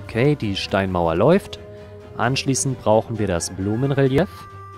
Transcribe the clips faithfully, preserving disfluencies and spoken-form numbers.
Okay, die Steinmauer läuft. Anschließend brauchen wir das Blumenrelief.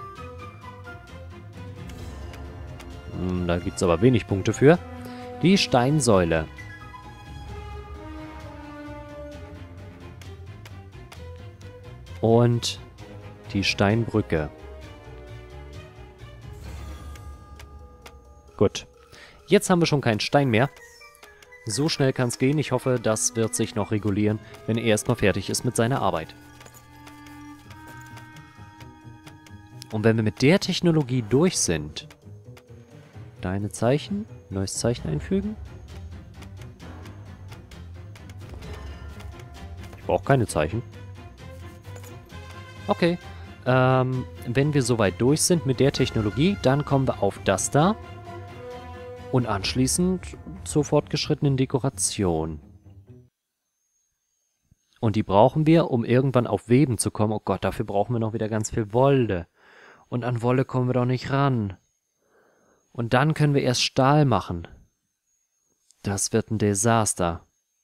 Hm, da gibt es aber wenig Punkte für. Die Steinsäule. Und die Steinbrücke. Gut. Jetzt haben wir schon keinen Stein mehr. So schnell kann es gehen. Ich hoffe, das wird sich noch regulieren, wenn er erstmal fertig ist mit seiner Arbeit. Und wenn wir mit der Technologie durch sind... Deine Zeichen? Neues Zeichen einfügen? Ich brauche keine Zeichen. Okay. Ähm, wenn wir soweit durch sind mit der Technologie, dann kommen wir auf das da. Und anschließend zur fortgeschrittenen Dekoration. Und die brauchen wir, um irgendwann auf Weben zu kommen. Oh Gott, dafür brauchen wir noch wieder ganz viel Wolle. Und an Wolle kommen wir doch nicht ran. Und dann können wir erst Stahl machen. Das wird ein Desaster.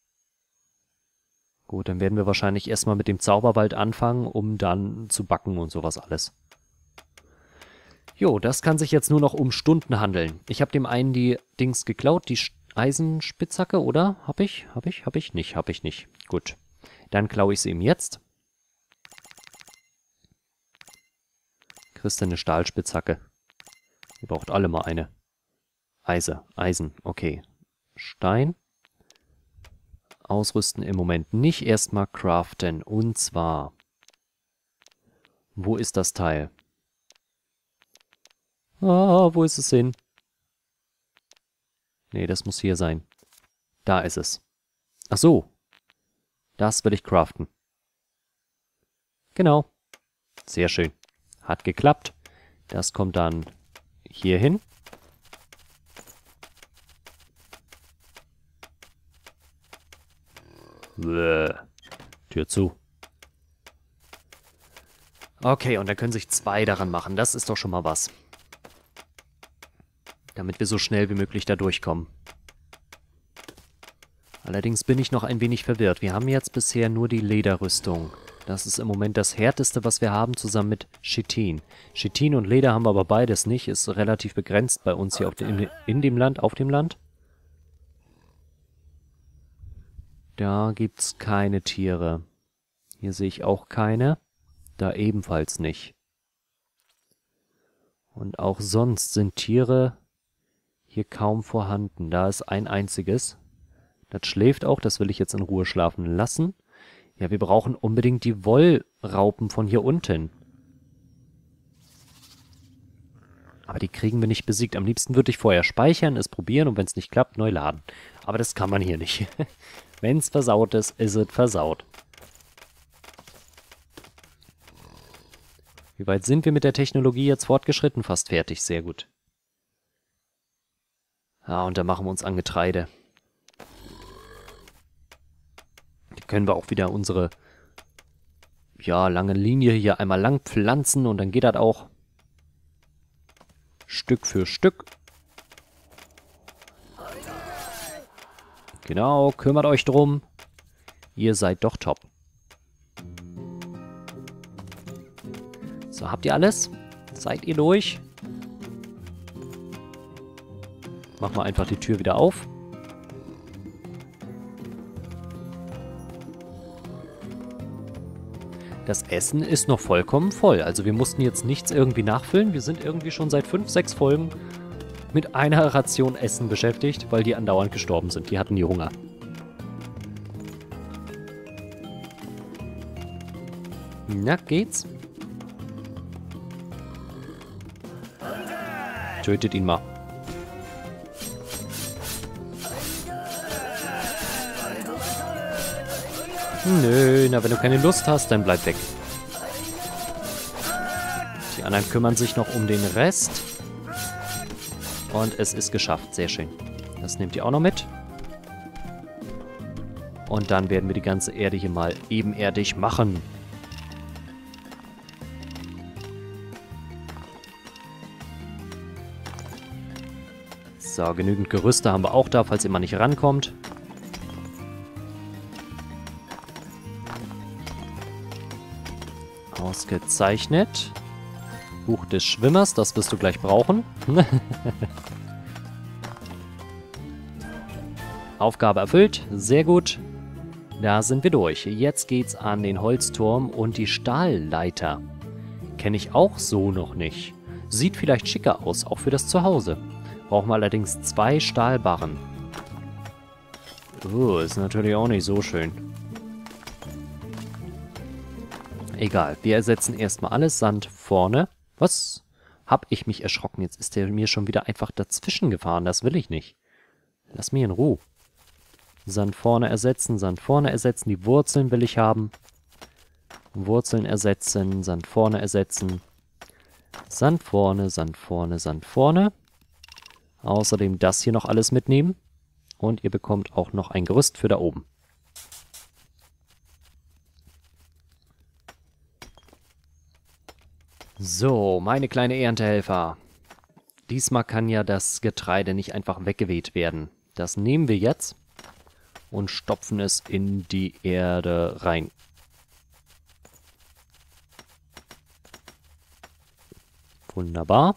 Gut, dann werden wir wahrscheinlich erstmal mit dem Zauberwald anfangen, um dann zu backen und sowas alles. Jo, das kann sich jetzt nur noch um Stunden handeln. Ich habe dem einen die Dings geklaut, die Eisenspitzhacke, oder? Hab ich? Hab ich? Hab ich? Nicht, hab ich nicht. Gut. Dann klaue ich sie ihm jetzt. Kriegst du eine Stahlspitzhacke? Ihr braucht alle mal eine. Eise, Eisen, okay. Stein. Ausrüsten im Moment nicht. Erstmal craften. Und zwar... Wo ist das Teil? Ah, wo ist es hin? Nee, das muss hier sein. Da ist es. Ach so. Das will ich craften. Genau. Sehr schön. Hat geklappt. Das kommt dann hier hin. Bäh. Tür zu. Okay, und dann können sich zwei daran machen. Das ist doch schon mal was. Damit wir so schnell wie möglich da durchkommen. Allerdings bin ich noch ein wenig verwirrt. Wir haben jetzt bisher nur die Lederrüstung. Das ist im Moment das härteste, was wir haben, zusammen mit Chitin. Chitin und Leder haben wir aber beides nicht. Ist relativ begrenzt bei uns hier auf dem, in, in dem Land, auf dem Land. Da gibt's keine Tiere. Hier sehe ich auch keine. Da ebenfalls nicht. Und auch sonst sind Tiere hier kaum vorhanden. Da ist ein einziges. Das schläft auch, das will ich jetzt in Ruhe schlafen lassen. Ja, wir brauchen unbedingt die Wollraupen von hier unten. Aber die kriegen wir nicht besiegt. Am liebsten würde ich vorher speichern, es probieren und wenn es nicht klappt, neu laden. Aber das kann man hier nicht. Wenn es versaut ist, ist es versaut. Wie weit sind wir mit der Technologie jetzt fortgeschritten? Fast fertig, sehr gut. Ja, und da machen wir uns an Getreide. Hier können wir auch wieder unsere ja, lange Linie hier einmal lang pflanzen und dann geht das auch Stück für Stück. Genau, kümmert euch drum. Ihr seid doch top. So, habt ihr alles? Seid ihr durch? Machen wir einfach die Tür wieder auf. Das Essen ist noch vollkommen voll. Also wir mussten jetzt nichts irgendwie nachfüllen. Wir sind irgendwie schon seit fünf, sechs Folgen mit einer Ration Essen beschäftigt, weil die andauernd gestorben sind. Die hatten die Hunger. Na, geht's? Tötet ihn mal. Nö, na wenn du keine Lust hast, dann bleib weg. Die anderen kümmern sich noch um den Rest. Und es ist geschafft, sehr schön. Das nehmt ihr auch noch mit. Und dann werden wir die ganze Erde hier mal ebenerdig machen. So, genügend Gerüste haben wir auch da, falls ihr mal nicht rankommt. Ausgezeichnet. Buch des Schwimmers, das wirst du gleich brauchen. Aufgabe erfüllt, sehr gut. Da sind wir durch. Jetzt geht's an den Holzturm und die Stahlleiter. Kenne ich auch so noch nicht. Sieht vielleicht schicker aus, auch für das Zuhause. Brauchen wir allerdings zwei Stahlbarren. Oh, ist natürlich auch nicht so schön. Egal, wir ersetzen erstmal alles. Sand vorne. Was? Hab ich mich erschrocken? Jetzt ist der mir schon wieder einfach dazwischen gefahren. Das will ich nicht. Lass mich in Ruhe. Sand vorne ersetzen, Sand vorne ersetzen. Die Wurzeln will ich haben. Wurzeln ersetzen, Sand vorne ersetzen. Sand vorne, Sand vorne, Sand vorne. Außerdem das hier noch alles mitnehmen. Und ihr bekommt auch noch ein Gerüst für da oben. So, meine kleine Erntehelfer. Diesmal kann ja das Getreide nicht einfach weggeweht werden. Das nehmen wir jetzt und stopfen es in die Erde rein. Wunderbar.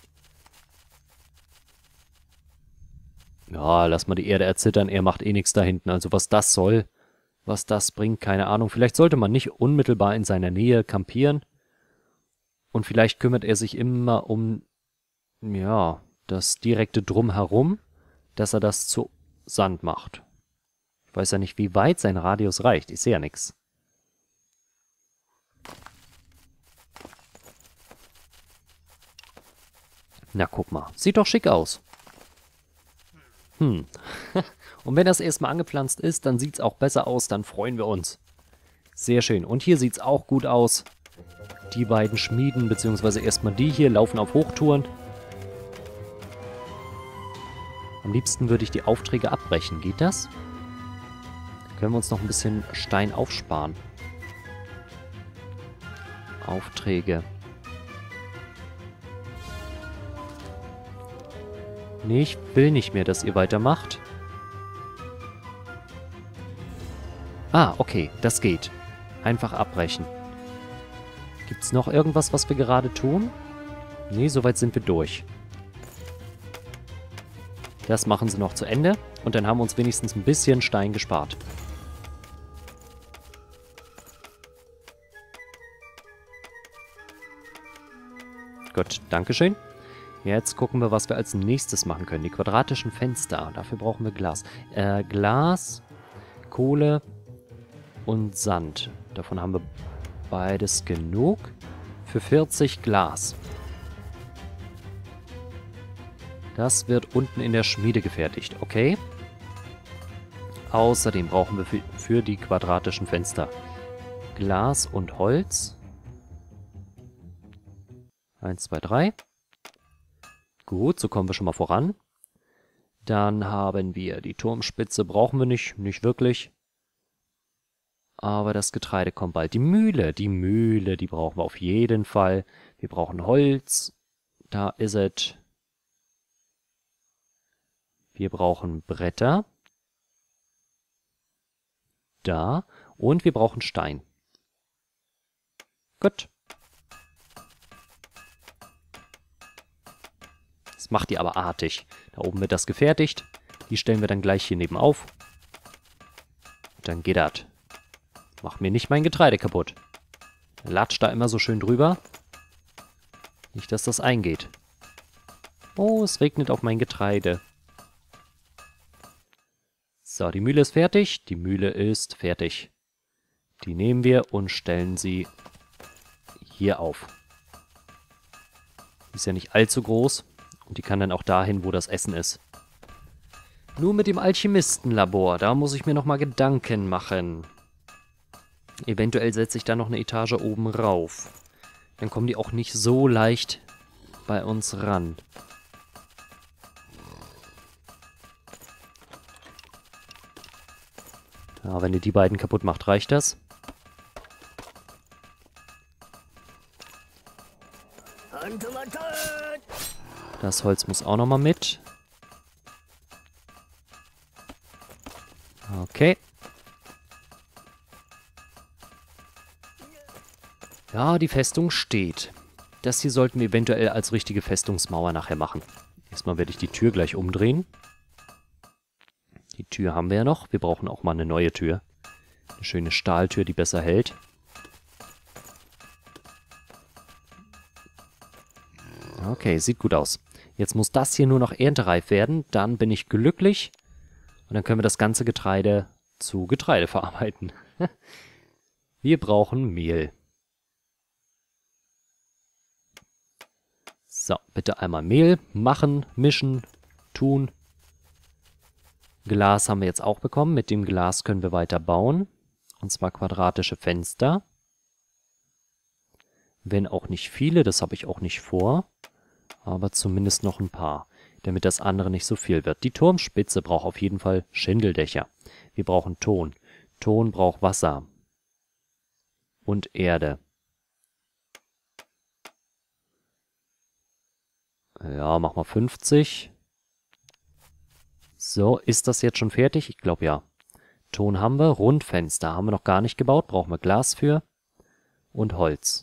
Ja, lass mal die Erde erzittern. Er macht eh nichts da hinten. Also was das soll, was das bringt, keine Ahnung. Vielleicht sollte man nicht unmittelbar in seiner Nähe campieren. Und vielleicht kümmert er sich immer um, ja, das direkte Drumherum, dass er das zu Sand macht. Ich weiß ja nicht, wie weit sein Radius reicht. Ich sehe ja nichts. Na, guck mal. Sieht doch schick aus. Hm. Und wenn das erstmal angepflanzt ist, dann sieht es auch besser aus. Dann freuen wir uns. Sehr schön. Und hier sieht es auch gut aus. Die beiden Schmieden, beziehungsweise erstmal die hier, laufen auf Hochtouren. Am liebsten würde ich die Aufträge abbrechen. Geht das? Können wir uns noch ein bisschen Stein aufsparen. Aufträge. Nee, ich will nicht mehr, dass ihr weitermacht. Ah, okay, das geht. Einfach abbrechen. Gibt es noch irgendwas, was wir gerade tun? Nee, soweit sind wir durch. Das machen sie noch zu Ende. Und dann haben wir uns wenigstens ein bisschen Stein gespart. Gut, dankeschön. Jetzt gucken wir, was wir als nächstes machen können. Die quadratischen Fenster. Dafür brauchen wir Glas. Äh, Glas, Kohle und Sand. Davon haben wir beides genug. Für vierzig Glas. Das wird unten in der Schmiede gefertigt. Okay. Außerdem brauchen wir für, für die quadratischen Fenster Glas und Holz. Eins, zwei, drei. Gut, so kommen wir schon mal voran. Dann haben wir die Turmspitze, brauchen wir nicht, nicht wirklich. Aber das Getreide kommt bald. Die Mühle, die Mühle, die brauchen wir auf jeden Fall. Wir brauchen Holz. Da ist es. Wir brauchen Bretter. Da. Und wir brauchen Stein. Gut. Das macht ihr aber artig. Da oben wird das gefertigt. Die stellen wir dann gleich hier neben auf. Dann geht das. Mach mir nicht mein Getreide kaputt. Latscht da immer so schön drüber. Nicht, dass das eingeht. Oh, es regnet auf mein Getreide. So, die Mühle ist fertig. Die Mühle ist fertig. Die nehmen wir und stellen sie hier auf. Die ist ja nicht allzu groß. Und die kann dann auch dahin, wo das Essen ist. Nur mit dem Alchemistenlabor. Da muss ich mir nochmal Gedanken machen. Eventuell setze ich da noch eine Etage oben rauf. Dann kommen die auch nicht so leicht bei uns ran. Ja, wenn ihr die beiden kaputt macht, reicht das. Das Holz muss auch nochmal mit. Okay. Ja, die Festung steht. Das hier sollten wir eventuell als richtige Festungsmauer nachher machen. Erstmal werde ich die Tür gleich umdrehen. Die Tür haben wir ja noch. Wir brauchen auch mal eine neue Tür. Eine schöne Stahltür, die besser hält. Okay, sieht gut aus. Jetzt muss das hier nur noch erntereif werden. Dann bin ich glücklich. Und dann können wir das ganze Getreide zu Getreide verarbeiten. Wir brauchen Mehl. So, bitte einmal Mehl machen, mischen, tun. Glas haben wir jetzt auch bekommen. Mit dem Glas können wir weiter bauen. Und zwar quadratische Fenster. Wenn auch nicht viele, das habe ich auch nicht vor. Aber zumindest noch ein paar, damit das andere nicht so viel wird. Die Turmspitze braucht auf jeden Fall Schindeldächer. Wir brauchen Ton. Ton braucht Wasser. Und Erde. Ja, mach mal fünfzig. So, ist das jetzt schon fertig? Ich glaube ja. Ton haben wir. Rundfenster haben wir noch gar nicht gebaut. Brauchen wir Glas für. Und Holz.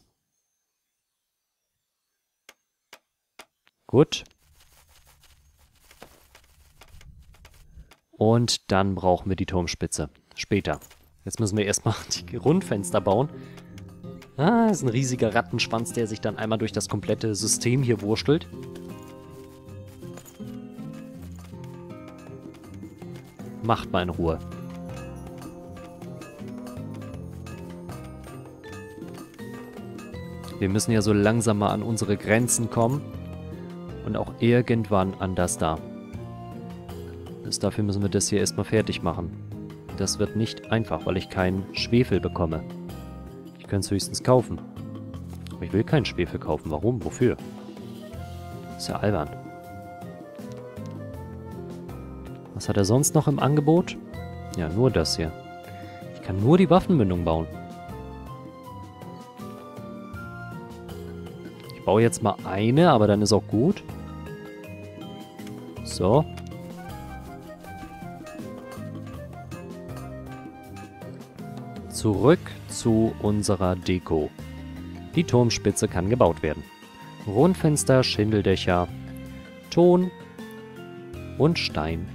Gut. Und dann brauchen wir die Turmspitze. Später. Jetzt müssen wir erstmal die Rundfenster bauen. Ah, das ist ein riesiger Rattenschwanz, der sich dann einmal durch das komplette System hier wurstelt. Macht mal in Ruhe. Wir müssen ja so langsam mal an unsere Grenzen kommen. Und auch irgendwann an das da. Bis dafür müssen wir das hier erstmal fertig machen. Das wird nicht einfach, weil ich keinen Schwefel bekomme. Ich könnte es höchstens kaufen. Aber ich will keinen Schwefel kaufen. Warum? Wofür? Ist ja albern. Was hat er sonst noch im Angebot? Ja, nur das hier. Ich kann nur die Waffenmündung bauen. Ich baue jetzt mal eine, aber dann ist auch gut. So. Zurück zu unserer Deko. Die Turmspitze kann gebaut werden. Rundfenster, Schindeldächer, Ton und Stein.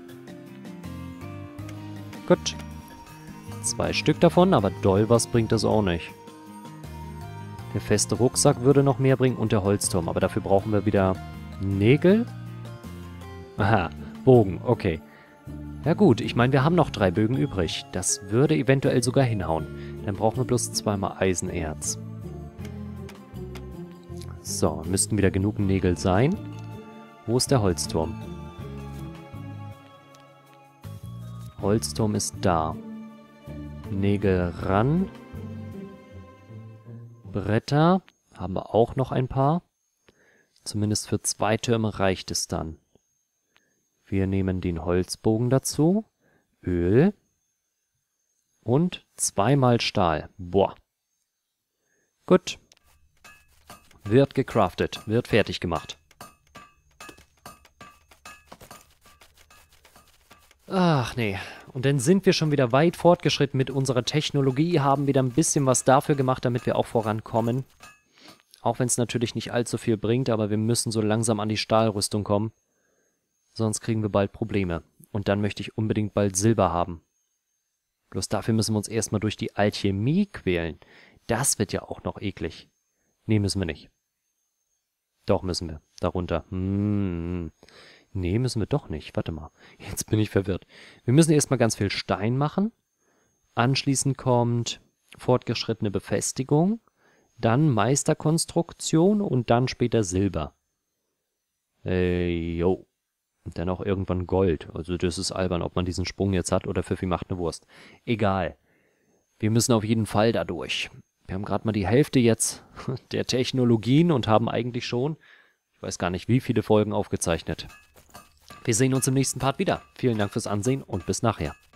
Gut. Zwei Stück davon, aber doll was bringt das auch nicht. Der feste Rucksack würde noch mehr bringen und der Holzturm. Aber dafür brauchen wir wieder Nägel. Aha, Bogen, okay. Ja gut, ich meine, wir haben noch drei Bögen übrig. Das würde eventuell sogar hinhauen. Dann brauchen wir bloß zweimal Eisenerz. So, müssten wieder genug Nägel sein. Wo ist der Holzturm? Holzturm ist da. Nägel ran. Bretter haben wir auch noch ein paar. Zumindest für zwei Türme reicht es dann. Wir nehmen den Holzbogen dazu. Öl. Und zweimal Stahl. Boah. Gut. Wird gecraftet. Wird fertig gemacht. Ach nee. Und dann sind wir schon wieder weit fortgeschritten mit unserer Technologie, haben wieder ein bisschen was dafür gemacht, damit wir auch vorankommen. Auch wenn es natürlich nicht allzu viel bringt, aber wir müssen so langsam an die Stahlrüstung kommen. Sonst kriegen wir bald Probleme. Und dann möchte ich unbedingt bald Silber haben. Bloß dafür müssen wir uns erstmal durch die Alchemie quälen. Das wird ja auch noch eklig. Nee, müssen wir nicht. Doch, müssen wir. Darunter. Hm. Nee, müssen wir doch nicht. Warte mal. Jetzt bin ich verwirrt. Wir müssen erstmal ganz viel Stein machen. Anschließend kommt fortgeschrittene Befestigung. Dann Meisterkonstruktion und dann später Silber. Äh, jo. Und dann auch irgendwann Gold. Also das ist albern, ob man diesen Sprung jetzt hat oder Pfiffi macht eine Wurst. Egal. Wir müssen auf jeden Fall da durch. Wir haben gerade mal die Hälfte jetzt der Technologien und haben eigentlich schon, ich weiß gar nicht, wie viele Folgen aufgezeichnet. Wir sehen uns im nächsten Part wieder. Vielen Dank fürs Ansehen und bis nachher.